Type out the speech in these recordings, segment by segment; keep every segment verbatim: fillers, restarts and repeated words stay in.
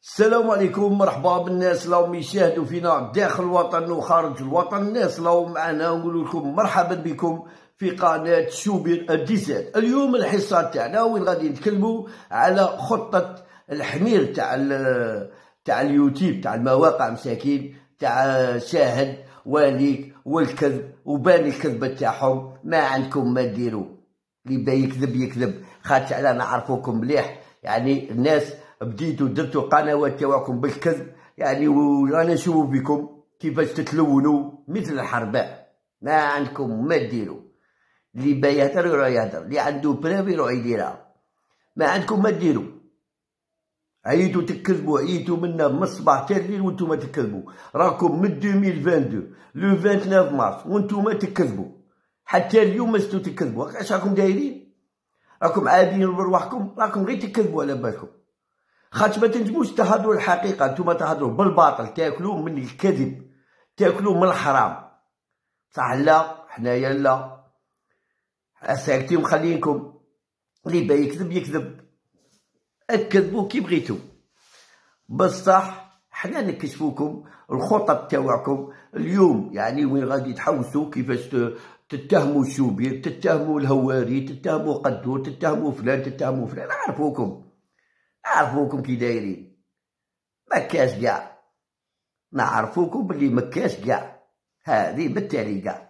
السلام عليكم، مرحبا بالناس اللي راهم يشاهدوا فينا داخل الوطن وخارج الوطن. الناس اللي راهم معنا نقول لكم مرحبا بكم في قناه شوبير الديزاد. اليوم الحصه تاعنا وين غادي نتكلموا على خطه الحمير تاع تاع اليوتيوب، تاع المواقع مساكين، تاع شاهد وليك والكذب وبان الكذبه تاعهم. ما عندكم ما ديروا، اللي با يكذب يكذب، خاطر انا نعرفوكم مليح. يعني الناس بديتوا درتوا قنوات تاعكم بالكذب، يعني وانا نشوف بكم كيفاش تتلونوا مثل الحرباء. ما عندكم ما ديروا، اللي با يهدر يروح يهدر، اللي عنده براف يروح يديرها. ما عندكم ما ديروا. عييتوا تكذبوا، عييتوا منا من الصباح حتى الليل وانتم تكذبوا. راكم من ألفين واثنين وعشرين لو تسعة عشر مارس وانتم تكذبوا، حتى اليوم ما زلتوا تكذبوا. اش راكم دايرين؟ راكم عابين برواحكم، راكم غير تكذبوا على بالكم، خاطر ما تنجموش تهضروا الحقيقه. نتوما تهضروا بالباطل، تاكلوا من الكذب، تاكلوا من الحرام. صح لا؟ حنايا لا، ساكتين مخلينكم. اللي با يكذب يكذب، اكذبوا كي بغيتو، بصح حنا نكشفوكم الخطط تاوعكم اليوم. يعني وين غادي تحوسوا، كيفاش تتهموا الشوبير، تتهموا الهواري، تتهموا قدور، تتهموا فلان، تتهموا فلان. نعرفوكم نعرفوكم كي دايرين، مكاش كاع. نعرفوكم بلي مكاش كاع، هذه بالتالي كاع.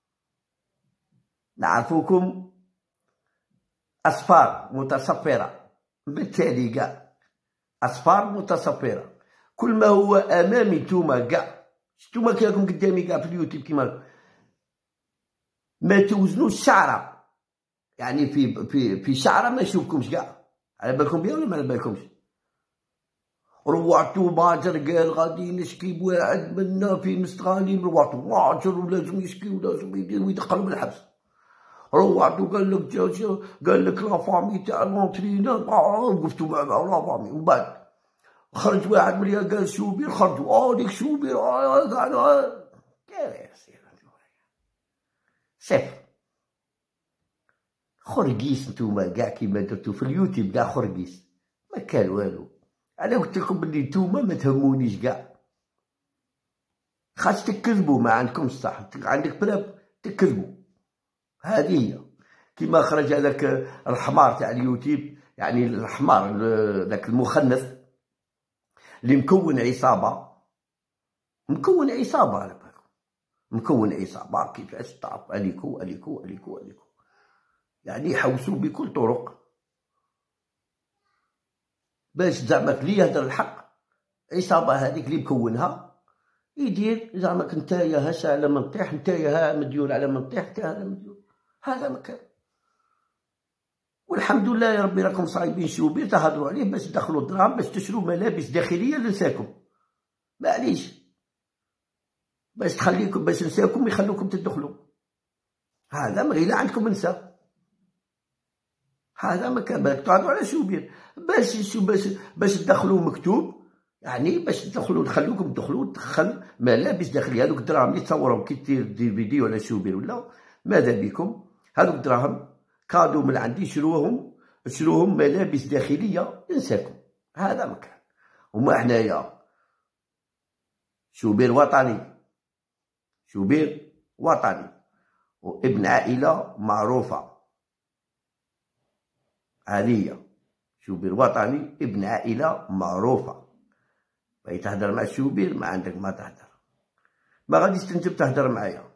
نعرفوكم أصفار متصفرة، بالتالي كاع أصفار متصفرة. كل ما هو أمامي نتوما كاع، نتوما كاكم قدامي كاع في اليوتيوب كيما ما توزنوش شعرة. يعني في في في شعرة ما نشوفكمش كاع. على بالكم بيها ولا ما على بالكمش؟ روعتو باجر قال غادي نشكي بواحد منا في مستغاني، روعتو باجر ولازم يشكي ولازم يدير ويدخلو بالحبس. روعتو قال لك جا قال لك لا فامي تاع لونترينور، وقفتو مع لا فامي. ومن بعد خرج واحد مليا قال شوبير، خرجوا اه ديك شوبير اه قالوا صفر. خرقيس نتوما كاع كيما درتو في اليوتيوب كاع خرقيس، ما كان والو. انا قلت لكم بلي نتوما ما تهمونيش كاع، خاص تكذبوا. ما عندكمش صح، عندك بلا تكذبوا. هذه هي. كيما خرج هذاك الحمار تاع اليوتيوب، يعني الحمار ذاك المخنث اللي مكون عصابه، مكون عصابه على بالكم، مكون عصابه كيفاش تعرف اليكو اليكو اليكو اليكو، يعني يحوسوا بكل طرق باش زعما اللي يهدر الحق. عصابه هذيك اللي مكونها يدير زعما نتايا هسه على من طيح، نتايا ها مديون على من طيح، نتا هذا مديون. هذا مكان. والحمد لله يا ربي راكم صايبين شوبير تهضروا عليه باش تدخلوا الدراهم، باش تشروا ملابس داخليه لنساكم. معليش، باش تخليكم باش نساكم يخلوكم تدخلوا. هذا ما غير عندكم نساء، هذا ما كان. بالك تهضروا على شوبير باش باش باش تدخلوا مكتوب، يعني باش تدخلوا نخلوكم تدخلوا تدخل ملابس داخليه. هذوك الدراهم اللي تصورهم كي دير دير فيديو على شوبير ولا ماذا بكم، هذوك الدراهم كادو من عندي، شروهم شروهم ملابس داخليه لنساكم. هذا مكان. وما حنايا شوبير وطني، شوبير وطني وابن عائله معروفه. هذه هي شوبير وطني، ابن عائله معروفه. بغيت تهدر مع شوبير ما عندك ما تهدر، ما غاديش تنجم تهدر معايا،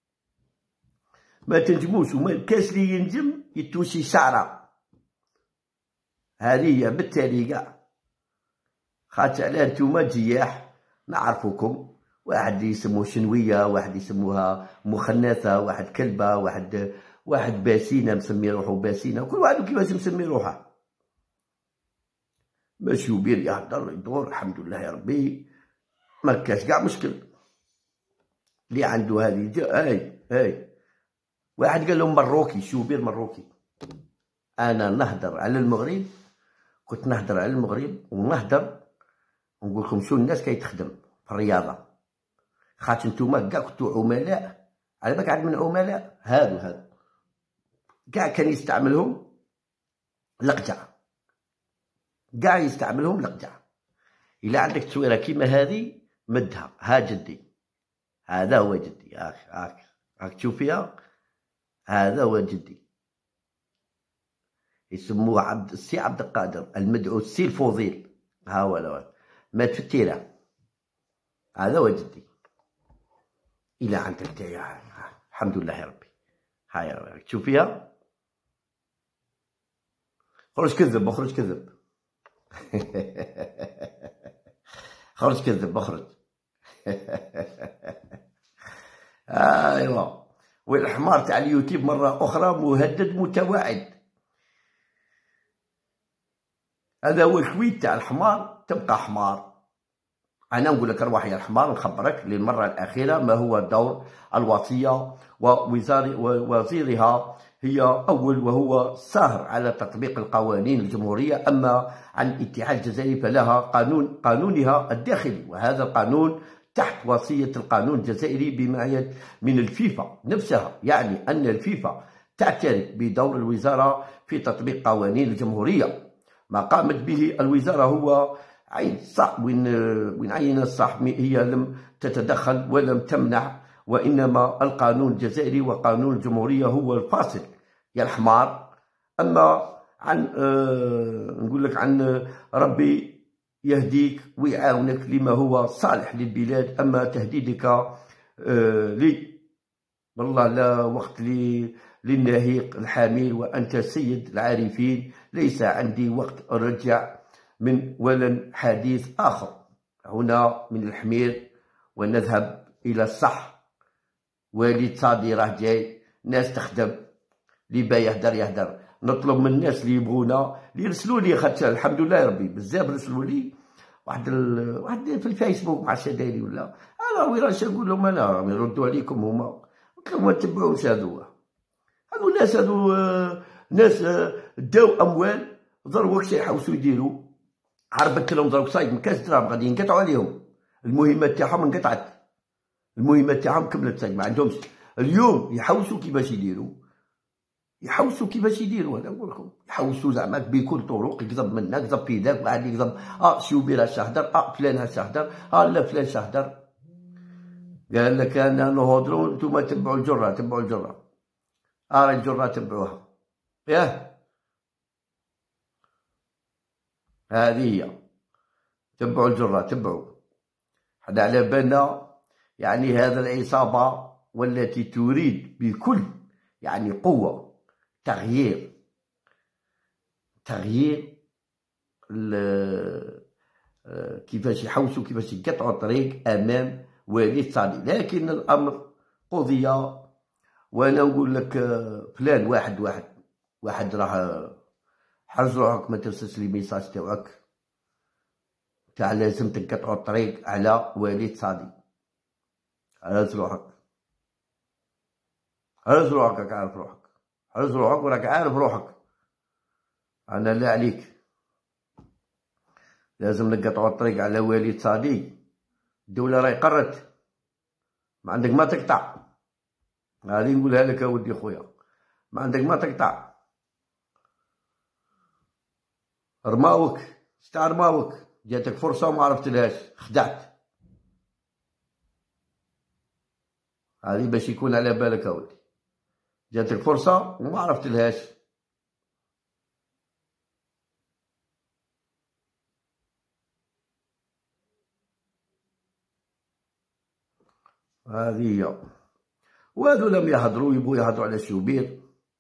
ما تنجموش. وما كاش لي ينجم يتوشي شعره. هذه هي بالتالي كاع. خاطر علاه نتوما جياح، نعرفوكم. واحد يسموه شنويه، واحد يسموها مخنثه، واحد كلبه، واحد واحد باسينه مسمي روحو باسينه، كل واحد كيفاش مسمي روحه. باش شوبير يهدر يدور، الحمد لله يا ربي ما كاش كاع مشكل. اللي عنده هذه هاي هاي واحد قال لهم مروكي، شوبير مروكي. انا نهدر على المغرب، كنت نهدر على المغرب ونهدر ونقول لكم شو الناس كي تخدم في الرياضه. خاطر نتوما كاع كنتو عملاء، على بالك عاد من عملاء هادو هادو كاع كان يستعملهم لقجع، كاع يستعملهم لقجع. إلا عندك تصويرة كيما هذه مدها. ها جدي، هذا هو جدي. هاك هاك هاك تشوف فيها، هذا هو جدي. يسموه عبد السي عبد القادر المدعو السي الفوضيل. ها هو لا مات في التيران. هذا هو جدي. إلا عندك تاعي الحمد لله يا ربي. هاي راك تشوف فيها. خرج كذب، اخرج كذب. خرج كذب، اخرج. ايوا. والحمار تاع اليوتيوب مرة أخرى مهدد متوعد. هذا هو الكويت تاع الحمار، تبقى حمار. أنا نقول لك أرواح يا الحمار، نخبرك للمرة الأخيرة ما هو دور الوصية ووزيرها. هي أول وهو ساهر على تطبيق القوانين الجمهورية. أما عن الاتحاد الجزائري فلها قانون قانونها الداخلي، وهذا القانون تحت وصية القانون الجزائري بما من الفيفا نفسها. يعني أن الفيفا تعترف بدور الوزارة في تطبيق قوانين الجمهورية. ما قامت به الوزارة هو عين صح وين وين عين الصح. هي لم تتدخل ولم تمنع، وإنما القانون الجزائري وقانون الجمهورية هو الفاصل يا الحمار. أما عن آه نقول لك عن ربي يهديك ويعاونك لما هو صالح للبلاد. أما تهديدك آه لي والله لا وقت لي للنهيق الحامل، وأنت سيد العارفين. ليس عندي وقت أرجع من ولن حديث آخر هنا من الحمير، ونذهب إلى الصح. وليد صادي راه جاي، ناس تخدم، اللي با يهدر يهدر. نطلب من الناس اللي يبغونا اللي يرسلوا لي، خاطر الحمد لله يا ربي بزاف رسلوا لي. واحد ال... واحد في الفيسبوك مع دايري ولا انا وين راش نقول لهم، انا راهم يردوا عليكم هما. قلت لهم ما تبعوش هذو هذو الناس، هذو ناس داو اموال ضروا واش يحوسوا يديروا. عربت لهم ضرب صايد من كاس دراهم غادي ينقطعوا عليهم. المهمه تاعهم انقطعت، المهمه تاعهم كملت صايد ما عندهمش. اليوم يحوسوا كيفاش يديروا، يحوسوا كيفاش يديروا. انا نقول لكم يحوسوا زعما بكل طرق. يكذب منا، يكذب في ذاك، واحد يكذب اه شوبير اش هدر، اه فلان اش هدر، اه لا فلان اش هدر. قال لك انا نهضروا نتوما تبعوا الجره، تبعوا الجره. اه الجره تبعوها. ياه هذه هي، تبعوا الجره، تبعوا. حنا على بالنا يعني هذا العصابه والتي تريد بكل يعني قوه تغيير تغيير كيفاش يحوسوا، كيفاش يقطعوا الطريق امام وليد صادي. لكن الامر قضي. وانا نقول لك فلان واحد واحد واحد راه حرز روحك، ما ترسلش لي ميساج تاعك تاع لازم تقطعوا الطريق على وليد صادي. حرز روحك، حرز روحك، راك عارف روحك، حرز روحك وراك عارف روحك. انا لا عليك، لازم نقطعوا الطريق على وليد صادي. الدولة راهي قرت، ما عندك ما تقطع. هذه نقولها لك يا ودي خويا، ما عندك ما تقطع. رماوك، شتاع رماوك، جاتك فرصة وما عرفتلهاش، خدعت. هذه باش يكون على بالك يا ودي، جاتك فرصة وما عرفتلهاش. هذه هي. وهذو لم يهضروا، يبغوا يهضروا على شوبير.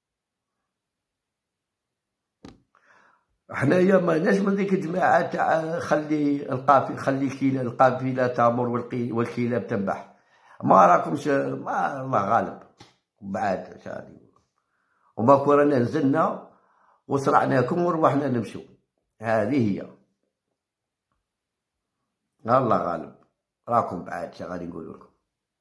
حنايا ما ناش من ديك الجماعة تاع خلي القافله خلي القافله تامر والكلاب تنبح. ما راكمش، ما الله غالب بعاد شادي. وما كورانا نزلنا وصرعناكم ورواحنا نمشوا. هذه هي، الله غالب. راكم بعاد شا غادي نقول لكم.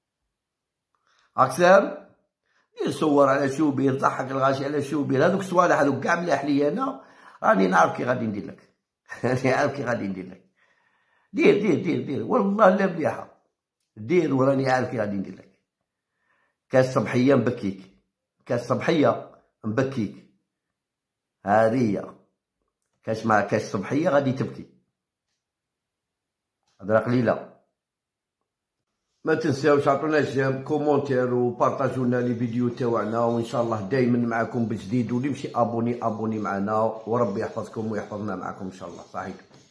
اقسام دير صور على شوبير، ضحك الغاشي على شوبير. هذوك الصوالح هذوك كاع ملاح لي انا، راني نعرف كي غادي ندير لك. راني عارف كي غادي ندير لك. دير دير دير دير والله لا مليحه. دير وراني عارف كي غادي ندير لك. كاس صبحيه نبكيك، كاس صبحيه نبكيك. هذه هي كاس مع كاس صبحيه غادي تبكي. هضره قليله. ما تنساوش عطونا جيم كومونتير وبارطاجوا لنا لي فيديو تاعنا، وان شاء الله دائما معكم بجديد، واللي مشي ابوني ابوني معنا، وربي يحفظكم ويحفظنا معكم ان شاء الله. صحيح.